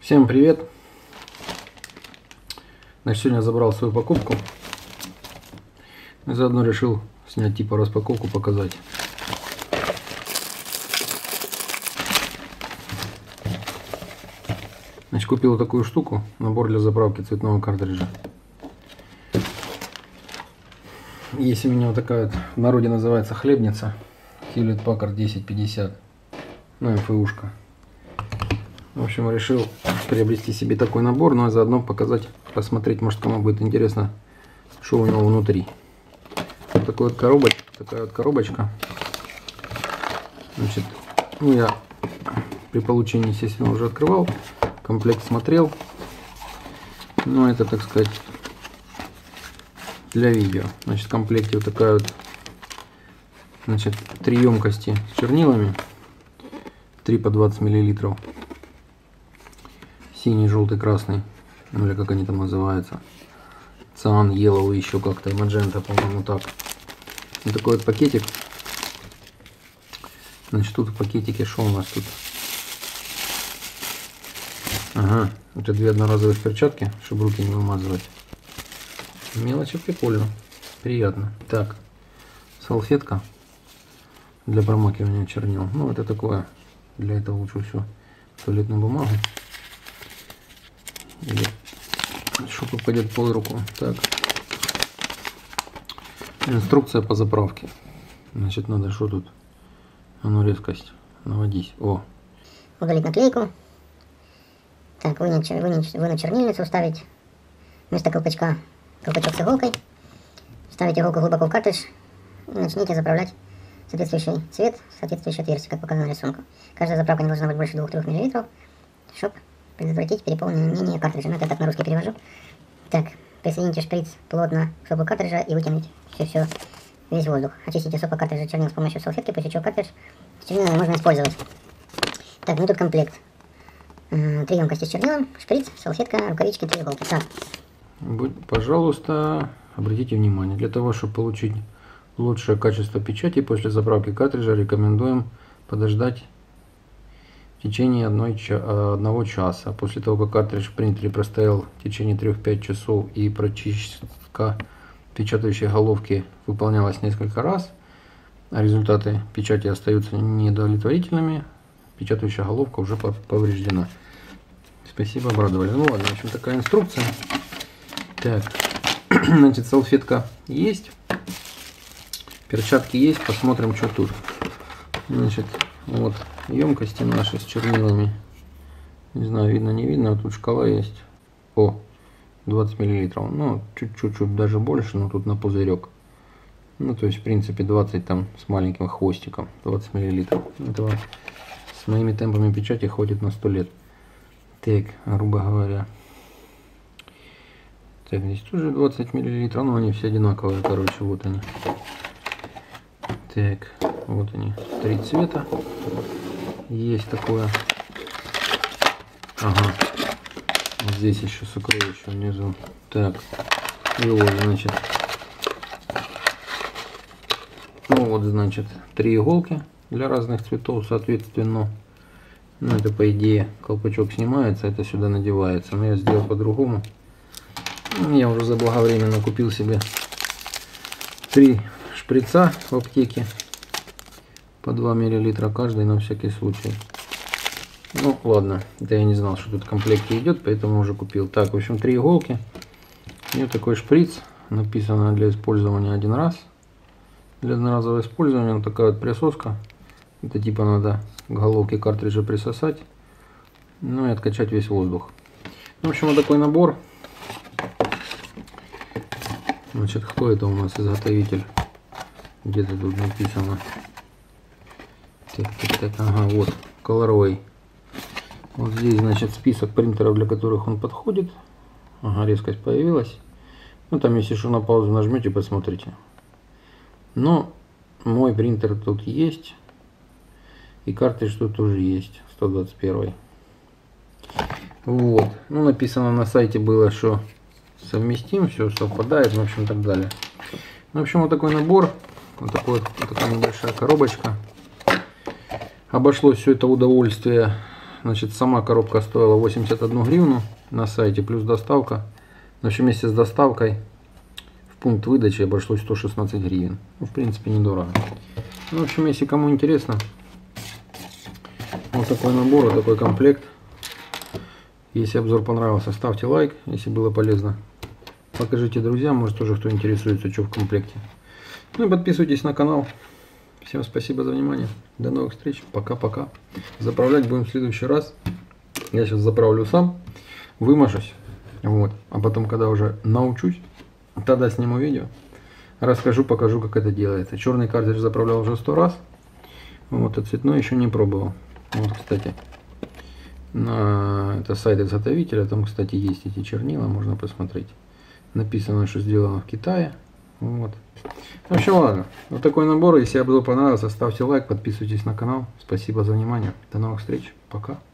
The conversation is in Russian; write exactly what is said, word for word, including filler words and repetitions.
Всем привет! Значит, сегодня я забрал свою покупку и заодно решил снять типа распаковку, показать. Значит, купил такую штуку, набор для заправки цветного картриджа. Есть у меня вот такая вот, в народе называется хлебница, Hewlett Packard десять пятьдесят, ну эм эф ушка. В общем, решил приобрести себе такой набор, но и заодно показать, посмотреть, может, кому будет интересно, что у него внутри. Вот такой вот коробочка, такая вот коробочка. Значит, ну я при получении, естественно, уже открывал, комплект смотрел. Но это, так сказать, для видео. Значит, в комплекте вот такая вот, значит, три емкости с чернилами, три по двадцать миллилитров. Синий, желтый, красный, ну или как они там называются. Циан, yellow, еще как-то, и magenta, по-моему, так. Вот такой вот пакетик. Значит, тут в пакетике что у нас тут? Ага, это две одноразовых перчатки, чтобы руки не вымазывать. Мелочи, прикольно, приятно. Так, салфетка для промакивания чернил. Ну, это такое, для этого лучше всего туалетную бумагу. Или что попадет под руку. Так. Инструкция по заправке. Значит, надо что тут? А ну, резкость. Наводись. О. Удалить наклейку. Так, вынуть, вынуть, вынуть чернильницу, вставить вместо колпачка колпачок с иголкой. Вставить иголку глубоко в картридж и начните заправлять соответствующий цвет, соответствующее отверстие, как показано на рисунку. Каждая заправка не должна быть больше двух-трёх миллилитров, чтобы предотвратить переполнение картриджа. Ну, это так на русский перевожу. Так, присоедините шприц плотно к сопу картриджа и вытяните все, все, весь воздух. Очистите сопа картриджа чернил с помощью салфетки, после чего картридж с чернилами можно использовать. Так, ну тут комплект. Три емкости с чернилом, шприц, салфетка, рукавички, три иголки. Так. Пожалуйста, обратите внимание, для того, чтобы получить лучшее качество печати после заправки картриджа, рекомендуем подождать в течение одной, одного часа. После того, как картридж в принтере простоял в течение трёх-пяти часов и прочистка печатающей головки выполнялась несколько раз, а результаты печати остаются неудовлетворительными, печатающая головка уже повреждена. Спасибо, обрадовали. Ну ладно, в общем, такая инструкция. Так, значит, салфетка есть, перчатки есть, посмотрим, что тут. Значит, вот емкости наши с чернилами. Не знаю, видно, не видно, тут шкала есть. О, двадцать миллилитров. Ну, чуть-чуть даже больше, но тут на пузырек. Ну, то есть, в принципе, двадцать там с маленьким хвостиком. двадцать миллилитров. Этого с моими темпами печати хватит на сто лет. Так, грубо говоря. Так, здесь тоже двадцать миллилитров, но они все одинаковые, короче, вот они. Так, вот они, три цвета. Есть такое. Ага. Вот здесь еще сокровище внизу. Так, и вот, значит. Ну вот, значит, три иголки для разных цветов, соответственно. Ну, это, по идее, колпачок снимается, это сюда надевается. Но я сделал по-другому. Я уже заблаговременно купил себе три шприца в аптеке. По два миллилитра каждый, на всякий случай. Ну, ладно. Это я не знал, что тут в комплекте идет, поэтому уже купил. Так, в общем, три иголки. И вот такой шприц. Написано для использования один раз. Для одноразового использования вот такая вот присоска. Это типа надо к головке картриджа присосать, ну и откачать весь воздух. В общем, вот такой набор. Значит, кто это у нас изготовитель? Где-то тут написано. Так, так, так, ага, вот, Colorway. Вот здесь, значит, список принтеров, для которых он подходит. Ага, резкость появилась. Ну, там, если что, на паузу нажмете, посмотрите. Но мой принтер тут есть. И картридж тут тоже есть, сто двадцать один. Вот. Ну, написано на сайте было, что совместим, все совпадает, в общем, так далее. В общем, вот такой набор. Вот, такой, вот такая небольшая коробочка. Обошлось все это удовольствие Значит, сама коробка стоила восемьдесят одну гривну на сайте, плюс доставка. В общем, вместе с доставкой в пункт выдачи обошлось сто шестнадцать гривен. Ну, в принципе, недорого. Ну, в общем, если кому интересно, вот такой набор, вот такой комплект. Если обзор понравился, ставьте лайк, если было полезно. Покажите друзьям, может тоже кто интересуется, что в комплекте. Ну и подписывайтесь на канал. Всем спасибо за внимание. До новых встреч. Пока-пока. Заправлять будем в следующий раз. Я сейчас заправлю сам, вымажусь. Вот. А потом, когда уже научусь, тогда сниму видео. Расскажу, покажу, как это делается. Черный картридж заправлял уже сто раз. Вот, а цветной еще не пробовал. Вот, кстати, на это сайт изготовителя. Там, кстати, есть эти чернила, можно посмотреть. Написано, что сделано в Китае. Вот. В общем, ладно. Вот такой набор. Если обзор понравился, ставьте лайк, подписывайтесь на канал. Спасибо за внимание. До новых встреч. Пока.